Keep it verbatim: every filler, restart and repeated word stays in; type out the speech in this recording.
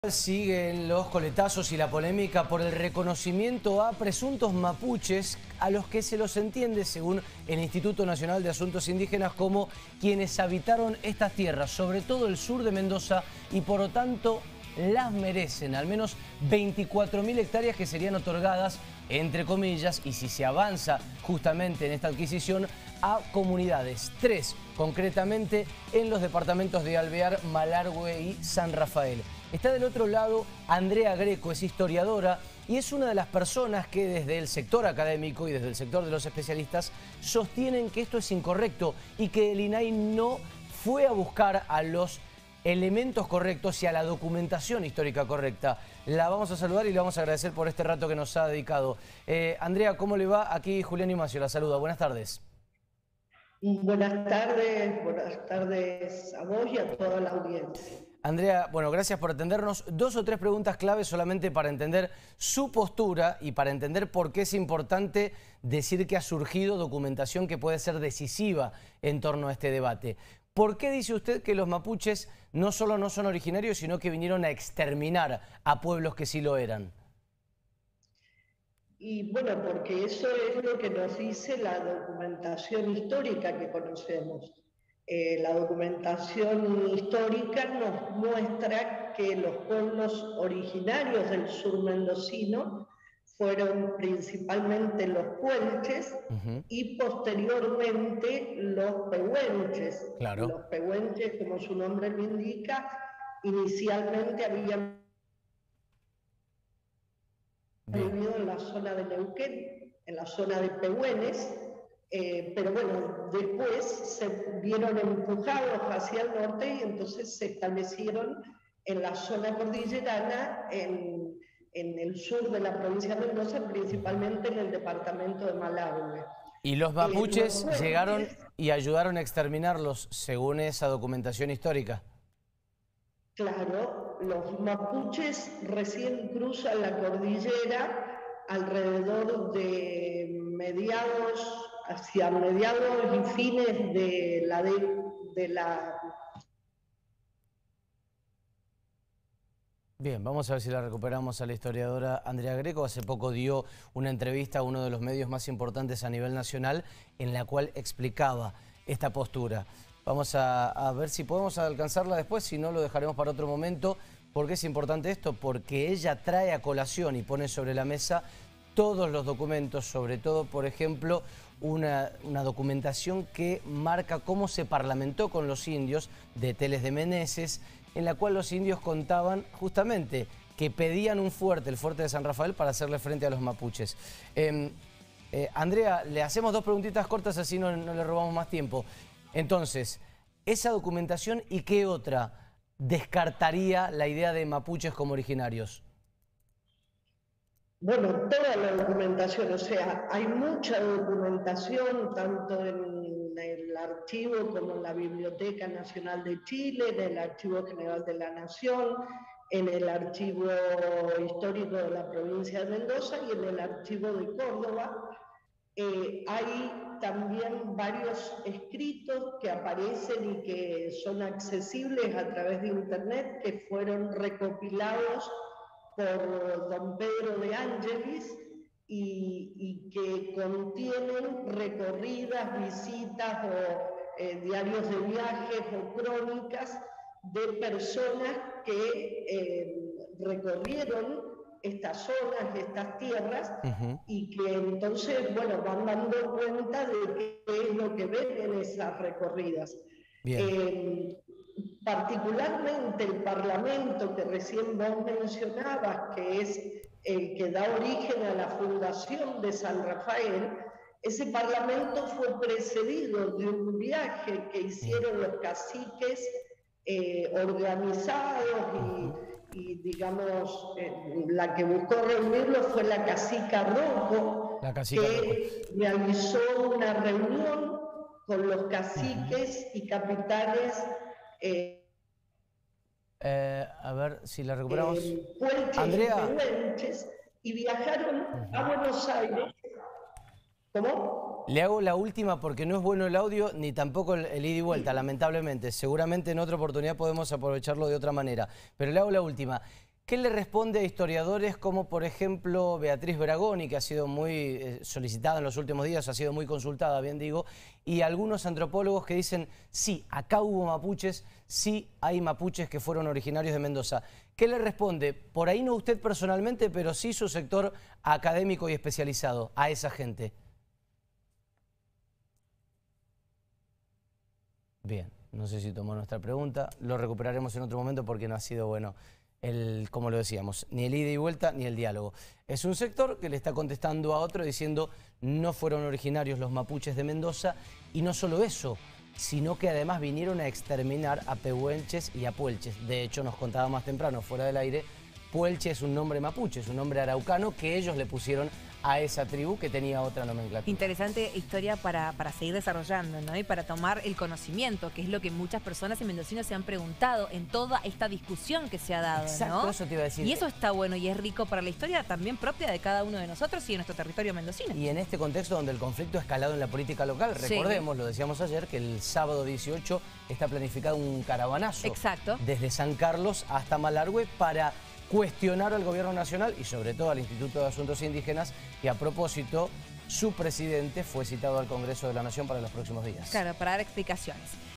Siguen los coletazos y la polémica por el reconocimiento a presuntos mapuches a los que se los entiende, según el Instituto Nacional de Asuntos Indígenas, como quienes habitaron estas tierras, sobre todo el sur de Mendoza, y por lo tanto las merecen. Al menos veinticuatro mil hectáreas que serían otorgadas, entre comillas, y si se avanza justamente en esta adquisición, a comunidades, tres concretamente en los departamentos de Alvear, Malargüe y San Rafael. Está del otro lado Andrea Greco, es historiadora y es una de las personas que desde el sector académico y desde el sector de los especialistas sostienen que esto es incorrecto y que el INAI no fue a buscar a los elementos correctos y a la documentación histórica correcta. La vamos a saludar y le vamos a agradecer por este rato que nos ha dedicado. Eh, Andrea, ¿cómo le va? Aquí Julián Imacio la saluda. Buenas tardes. Buenas tardes, buenas tardes a vos y a toda la audiencia. Andrea, bueno, gracias por atendernos. Dos o tres preguntas claves solamente para entender su postura y para entender por qué es importante decir que ha surgido documentación que puede ser decisiva en torno a este debate. ¿Por qué dice usted que los mapuches no solo no son originarios, sino que vinieron a exterminar a pueblos que sí lo eran? Y bueno, porque eso es lo que nos dice la documentación histórica que conocemos. Eh, la documentación histórica nos muestra que los pueblos originarios del sur mendocino fueron principalmente los puelches uh-huh. y posteriormente los pehuenches. Claro. Los pehuenches, como su nombre lo indica, inicialmente habían vivido en la zona de Neuquén, en la zona de Pehuenes, eh, pero bueno, después se vieron empujados hacia el norte y entonces se establecieron en la zona cordillerana, en, en el sur de la provincia de Mendoza, principalmente en el departamento de Malargüe. Y los mapuches eh, los llegaron y ayudaron a exterminarlos, según esa documentación histórica. Claro, los mapuches recién cruzan la cordillera alrededor de mediados, hacia mediados y fines de la... De, de la... Bien, vamos a ver si la recuperamos a la historiadora Andrea Greco. Hace poco dio una entrevista a uno de los medios más importantes a nivel nacional en la cual explicaba esta postura. Vamos a, a ver si podemos alcanzarla después, si no lo dejaremos para otro momento. ¿Por qué es importante esto? Porque ella trae a colación y pone sobre la mesa todos los documentos, sobre todo, por ejemplo, una, una documentación que marca cómo se parlamentó con los indios de Teles de Meneses, en la cual los indios contaban justamente que pedían un fuerte, el fuerte de San Rafael, para hacerle frente a los mapuches. Eh, eh, Andrea, le hacemos dos preguntitas cortas, así no, no le robamos más tiempo. Entonces, esa documentación y qué otra descartaría la idea de mapuches como originarios. Bueno, toda la documentación, o sea, hay mucha documentación, tanto en el archivo como en la Biblioteca Nacional de Chile, en el Archivo General de la Nación, en el Archivo Histórico de la Provincia de Mendoza y en el Archivo de Córdoba. Eh, hay también varios escritos que aparecen y que son accesibles a través de internet, que fueron recopilados por don Pedro de Ángelis y, y que contienen recorridas, visitas o eh, diarios de viajes o crónicas de personas que eh, recorrieron estas zonas, estas tierras, uh-huh. y que entonces, bueno, van dando cuenta de qué es lo que ven en esas recorridas. Eh, particularmente el Parlamento que recién vos mencionabas, que es el que da origen a la fundación de San Rafael, ese Parlamento fue precedido de un viaje que hicieron los caciques eh, organizados y y digamos, eh, la que buscó reunirlo fue la cacica Rojo, la cacica que Rojo. realizó una reunión con los caciques uh-huh. y capitanes eh, eh, a ver si la recuperamos. Eh, puelches Andrea. y pehuenches, y viajaron uh-huh. a Buenos Aires. ¿Cómo? Le hago la última porque no es bueno el audio ni tampoco el, el ida y vuelta, lamentablemente. Seguramente en otra oportunidad podemos aprovecharlo de otra manera. Pero le hago la última. ¿Qué le responde a historiadores como, por ejemplo, Beatriz Bragoni, que ha sido muy eh, solicitada en los últimos días, ha sido muy consultada, bien digo, y algunos antropólogos que dicen, sí, acá hubo mapuches, sí hay mapuches que fueron originarios de Mendoza? ¿Qué le responde? Por ahí no usted personalmente, pero sí su sector académico y especializado a esa gente. Bien, no sé si tomó nuestra pregunta, lo recuperaremos en otro momento porque no ha sido bueno. El, como lo decíamos, ni el ida y vuelta ni el diálogo. Es un sector que le está contestando a otro diciendo no fueron originarios los mapuches de Mendoza, y no solo eso, sino que además vinieron a exterminar a pehuenches y a puelches. De hecho, nos contaba más temprano, fuera del aire, puelche es un nombre mapuche, es un nombre araucano que ellos le pusieron a esa tribu que tenía otra nomenclatura. Interesante historia para, para seguir desarrollando, ¿no? Y para tomar el conocimiento, que es lo que muchas personas y mendocinos se han preguntado en toda esta discusión que se ha dado, Exacto, ¿no? eso te iba a decir. Y eso está bueno y es rico para la historia también propia de cada uno de nosotros y de nuestro territorio mendocino. Y en este contexto donde el conflicto ha escalado en la política local, Sí. recordemos, lo decíamos ayer, que el sábado dieciocho está planificado un caravanazo. Exacto. Desde San Carlos hasta Malargüe para cuestionar al gobierno nacional y sobre todo al Instituto de Asuntos Indígenas, que a propósito, su presidente fue citado al Congreso de la Nación para los próximos días. Claro, para dar explicaciones.